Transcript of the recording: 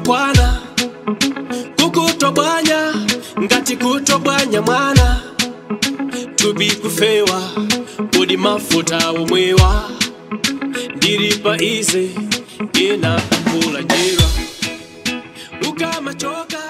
kukakwana kukutobanya ngati kutobanya mwana tubi kufewa kodi mafuta omwewa ndiripa ize ena kula njera ukamachoka